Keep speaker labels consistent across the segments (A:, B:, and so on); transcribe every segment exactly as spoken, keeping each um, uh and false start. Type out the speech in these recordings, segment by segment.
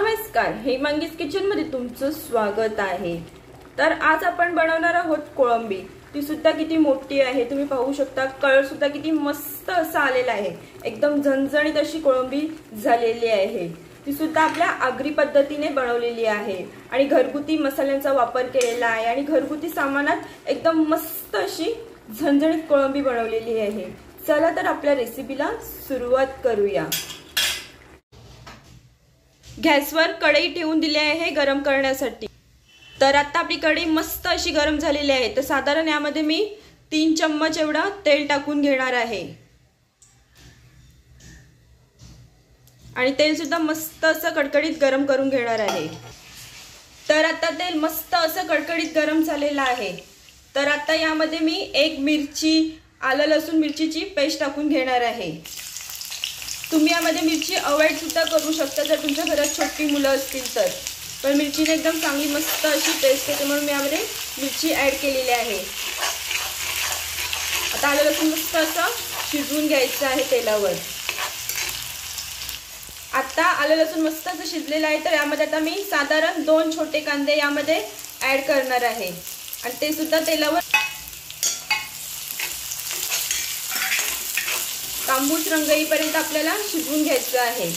A: नमस्कार, हेमांगीज किचन मध्ये तुमचं स्वागत आहे। तर आज आपण बनवणार आहोत कोळंबी। ती सुद्धा किती मोठी आहे, तुम्ही पाहू शकता। कलर सुद्धा किती मस्त असा आलेला आहे, एकदम झणझणीत अशी कोळंबी झालेली आहे। ती सुद्धा आपल्या आगरी पद्धतीने बनवलेली आहे आणि घरगुती मसाल्यांचा वापर केलेला आहे आणि घरगुती सामानात एकदम मस्त अशी झणझणीत कोळंबी बनवलेली आहे। चला तर आपल्या रेसिपीला सुरुवात करूया। गॅसवर कढई ठेवून दिली आहे गरम करण्यासाठी। तर आता आपली कढई मस्त अशी गरम झालेली आहे। तर साधारण यामध्ये मी तीन चम्मच एवढा तेल टाकून घेणार आहे आणि तेल सुद्धा मस्त असं कडकडीत गरम करून घेणार आहे। तर आता तेल मस्त असं कडकडीत गरम झालेलं आहे। तर आता यामध्ये मी एक मिरची, आलं लसूण मिरचीची पेस्ट टाकून घेणार आहे। तुम्ही यामध्ये मिरची अवॉइड सुद्धा करू शकता जर तुमच्या घरात छोटी मुलं असतील तर, पण मिरचीने एकदम चांगली मस्त अशी टेस्ट येते म्हणून मी यामध्ये मिरची ॲड केलेली आहे। आता आलं लसूण मस्त असं शिजवून घ्यायचं आहे तेलावर। आता आलं लसूण मस्त असं शिजलेलं आहे। तर यामध्ये आता मी साधारण दोन छोटे कांदे यामध्ये ॲड करणार आहे आणि ते सुद्धा तेलावर तांबूस रंग येईपर्यंत आपल्याला शिजवून घ्यायचं आहे।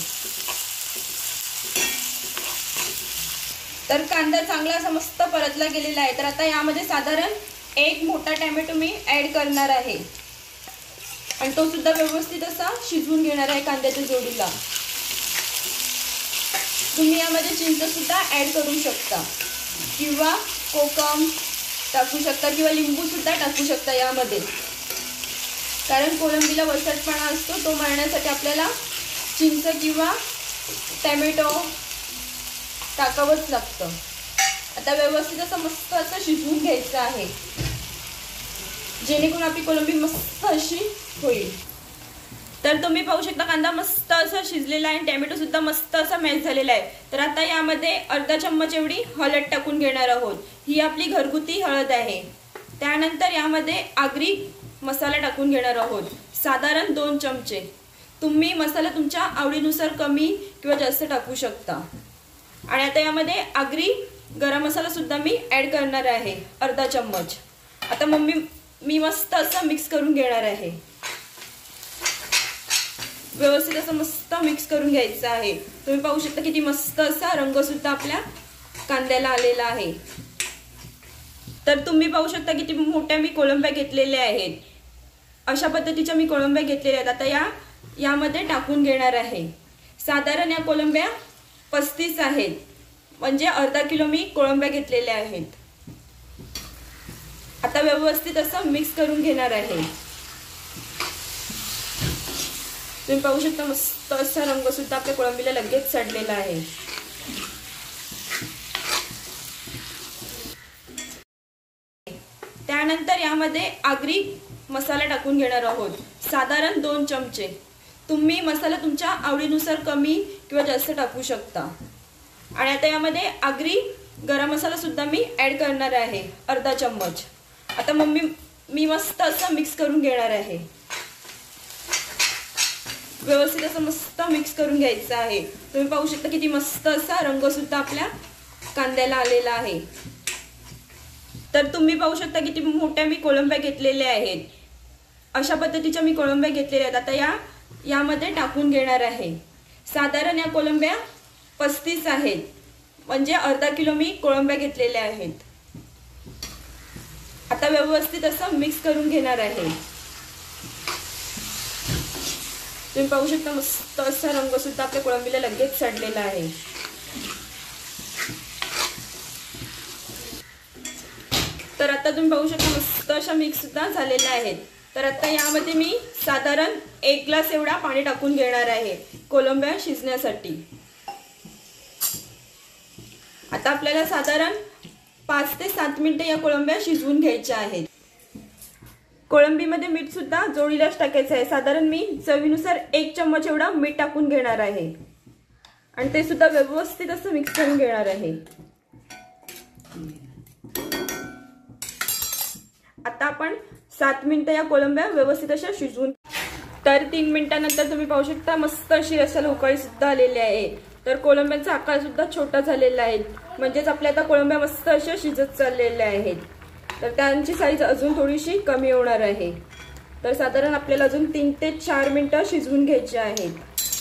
A: तर कांदा चांगला असा मस्त परतला गेलेला आहे। तर आता यामध्ये साधारण एक मोठा टोमॅटो मी ॲड करणार आहे आणि तो सुद्धा व्यवस्थित असा शिजवून घेणार आहे कांद्याच्या जोडीला। तुम्ही यामध्ये चिंच सुद्धा ॲड करू शकता किंवा कोकम टाकू शकता किंवा लिंबू सुद्धा टाकू शकता यामध्ये, कारण कोळंबीला वसटपणा असतो तो मारण्यासाठी आपल्याला चिंच किंवा टोमॅटो टाकावंच लागतं। आता व्यवस्थित असं मस्त असं शिजवून घ्यायचं आहे जेणेकरून आपली कोळंबी मस्त अशी होईल। तर तुम्ही पाहू शकता कांदा मस्त असा शिजलेला आहे आणि टोमॅटो सुद्धा मस्त असा मॅश झालेला आहे। तर आता यामध्ये अर्धा चम्मच एवढी हळद टाकून घेणार आहोत। ही आपली घरगुती हळद आहे। त्यानंतर यामध्ये आगरी मसाला टाकून घेणार आहोत, साधारण दोन चमचे। तुम्ही मसाला तुमच्या आवडीनुसार कमी किंवा जास्त टाकू शकता। आणि आता यामध्ये आगरी गरम मसाला सुद्धा मी ॲड करणार आहे, अर्धा चम्मच। आता मम्मी मी मस्त असं मिक्स करून घेणार आहे। व्यवस्थित असं मस्त मिक्स करून घ्यायचं आहे। तुम्ही पाहू शकता किती मस्त असा रंग सुद्धा आपल्या कांद्याला आलेला आहे। तर तुम्ही पाहू शकता किती मोठ्या मी कोळंब्या घेतलेल्या आहेत। अशा पद्धतीच्या मी कोळंब्या घेतलेल्या आहेत। आता या यामध्ये टाकून घेणार आहे। साधारण या कोळंब्या पस्तीस आहेत, म्हणजे अर्धा किलो मी कोळंब्या घेतलेल्या आहेत। आता व्यवस्थित असं मिक्स करून घेणार आहे। तुम्ही पाहू शकता मस्त असा रंग सुद्धा आपल्या कोळंबीला लगेच चढलेला आहे। त्यानंतर यामध्ये आगरी मसाला टाकून घेणार आहोत, साधारण दोन चमचे। तुम्ही मसाला तुमच्या आवडीनुसार कमी किंवा जास्त टाकू शकता। आणि आता यामध्ये आगरी गरम मसाला सुद्धा मी ॲड करणार आहे, अर्धा चम्मच। आता मम्मी मी मस्त असं मिक्स करून घेणार आहे। व्यवस्थित असं मस्त मिक्स करून घ्यायचं आहे। तुम्ही पाहू शकता किती मस्त असा रंग सुद्धा आपल्या कांद्याला आलेला आहे। तर तुम्ही पाहू शकता किती मोठ्या मी कोळंब्या घेतलेल्या आहेत। अशा पद्धतीच्या मी कोळंब्या घेतलेल्या आहेत। आता या यामध्ये टाकून घेणार आहे। साधारण या कोळंब्या पस्तीस आहेत, म्हणजे अर्धा किलो मी कोळंब्या घेतलेल्या आहेत। आता व्यवस्थित असं मिक्स करून घेणार आहे। तुम्ही पाहू शकता मस्त असा रंग सुद्धा आपल्या कोळंबीला लगेच चढलेला आहे। तर आता तुम्ही पाहू शकता मस्त अशा मिक्स सुद्धा झालेल्या आहेत। तर आता यामध्ये मी साधारण एक ग्लास एवढा पाणी टाकून घेणार आहे कोळंब्या शिजण्यासाठी। आता आपल्याला साधारण पाच ते सात मिनिटे या कोळंब्या शिजवून घ्यायच्या आहेत। कोळंबीमध्ये मीठ सुद्धा जोडीलाच टाकायचं आहे। साधारण मी चवीनुसार एक चम्मच एवढा मीठ टाकून घेणार आहे आणि ते सुद्धा व्यवस्थित असं मिक्स करून घेणार आहे। आता आपण सात मिनिटं या कोळंब्या व्यवस्थित अशा शिजवून तर तीन मिनिटांनंतर तुम्ही पाहू शकता मस्त अशी रसाला उकळी सुद्धा आलेली आहे। तर कोळंब्यांचा आकार सुद्धा छोटा झालेला आहे, म्हणजेच आपल्या आता कोळंब्या मस्त अशा शिजत चाललेल्या आहेत. तर त्यांची साईज अजून थोडीशी कमी होणार आहे. तर साधारण आपल्याला अजून तीन ते चार मिनिटं शिजवून घ्यायचे आहेत.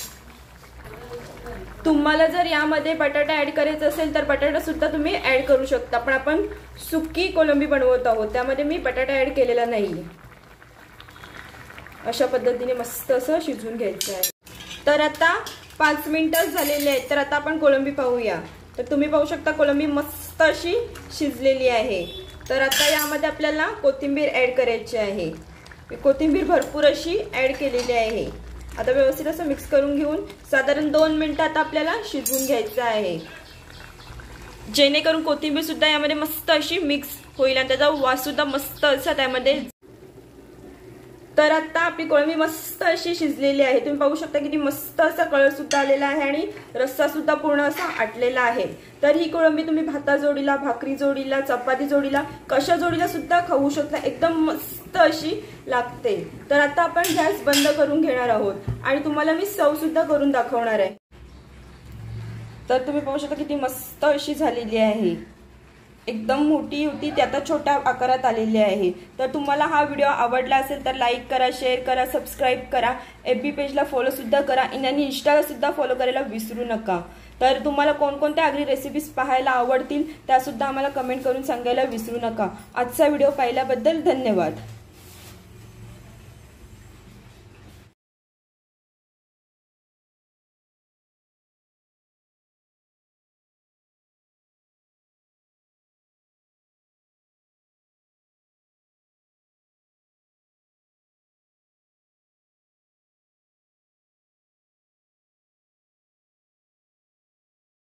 A: तुम्हाला जर यामध्ये बटाटा ऍड करायचा असेल तर बटाटा सुद्धा तुम्ही ऍड करू शकता, पण आपण सुकी कोळंबी बनवत आहोत त्यामध्ये मी बटाटा ऍड केलेला नाही. अशा पद्धतीने मस्त असं शिजवून घ्यायचं आहे. तर आता पाच मिनिटं झालेले आहेत. तर आता आपण कोळंबी पाहूया. तर तुम्ही पाहू शकता कोळंबी मस्त अशी शिजलेली आहे. तर आता यामध्ये आपल्याला कोथिंबीर ऍड करायची आहे. कोथिंबीर भरपूर अशी ऍड केलेली आहे. आता व्यवस्थित असं मिक्स करून घेऊन साधारण दोन मिनिटं आता आपल्याला शिजवून घ्यायचं आहे, जेणेकरून कोथिंबीर सुद्धा यामध्ये मस्त अशी मिक्स होईल आणि त्याचा वास सुद्धा मस्त असा त्यामध्ये. तर आता आपली कोळंबी मस्त अशी शिजलेली आहे. तुम्ही पाहू शकता किती मस्त असा कलर सुद्धा आलेला आहे आणि रस्सा सुद्धा पूर्ण असा आटलेला आहे. तर ही कोळंबी तुम्ही भाता जोडीला, भाकरी जोडीला, चपाती जोडीला, कशा जोडीला सुद्धा खाऊ शकता. एकदम मस्त अशी लागते. तर आता आपण गॅस बंद करून घेणार आहोत आणि तुम्हाला मी सर्व सुद्धा करून दाखवणार आहे. तर तुम्ही पाहू शकता किती मस्त अशी झालेली आहे. एकदम मोठी होती ती आता छोट्या आकारात आलेली आहे. तर तुम्हाला हा व्हिडिओ आवडला असेल तर लाईक करा, शेअर करा, सबस्क्राईब करा, एफ बी पेजला फॉलो सुद्धा करा आणि इंस्टाला सुद्धा फॉलो करायला विसरू नका. तर तुम्हाला कोणकोणत्या आगरी रेसिपीज पाहायला आवडतील त्या सुद्धा आम्हाला कमेंट करून सांगायला विसरू नका. आजचा व्हिडिओ पाहिल्याबद्दल धन्यवाद.